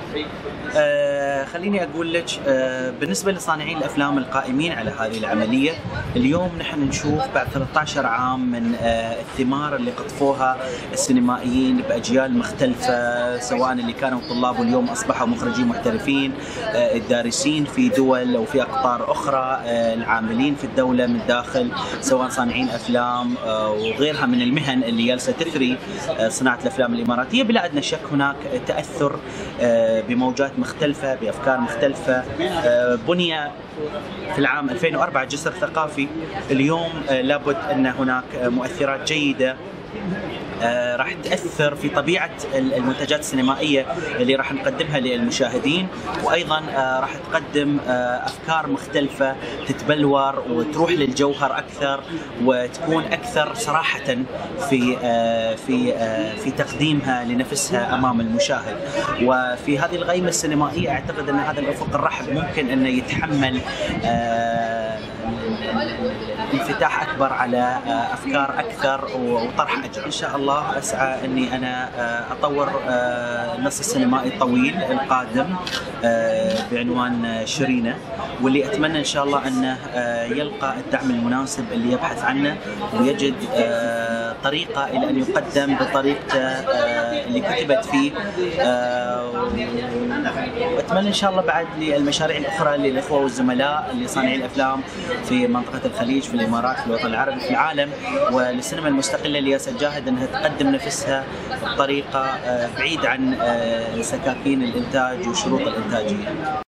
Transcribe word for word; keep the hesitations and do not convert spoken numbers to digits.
آه خليني أقول لك، آه بالنسبة لصانعين الأفلام القائمين على هذه العملية، اليوم نحن نشوف بعد ثلاثة عشر عام من آه الثمار اللي قطفوها السينمائيين بأجيال مختلفة، سواء اللي كانوا طلاب واليوم أصبحوا مخرجين محترفين، آه الدارسين في دول أو في أقطار أخرى، آه العاملين في الدولة من داخل، سواء صانعين أفلام آه وغيرها من المهن اللي جالسة تثري آه صناعة الأفلام الإماراتية. بلا أدنى شك هناك تأثر آه بموجات مختلفة بأفكار مختلفة. بني في العام ألفين وأربعة جسر ثقافي، اليوم لابد أن هناك مؤثرات جيدة آه راح تأثر في طبيعة المنتجات السينمائية اللي راح نقدمها للمشاهدين، وأيضا آه راح تقدم آه أفكار مختلفة تتبلور وتروح للجوهر أكثر، وتكون أكثر صراحة في آه في آه في تقديمها لنفسها أمام المشاهد. وفي هذه الغيمة السينمائية أعتقد أن هذا الأفق الرحب ممكن أن يتحمل آه انفتاح أكبر على أفكار أكثر وطرح أجر. إن شاء الله أسعى أني أنا أطور النص السينمائي الطويل القادم بعنوان شرينة، واللي أتمنى إن شاء الله أنه يلقى الدعم المناسب اللي يبحث عنه، ويجد طريقة إلى أن يقدم بطريقته اللي كتبت فيه. وأتمنى إن شاء الله بعد للمشاريع الأخرى للإخوة والزملاء اللي صانعين الأفلام في منطقة الخليج، في الإمارات، في الوطن العربي، في العالم، والسينما المستقلة اللي تجاهد أنها تقدم نفسها بطريقة بعيد عن سكاكين الإنتاج وشروط الإنتاجية.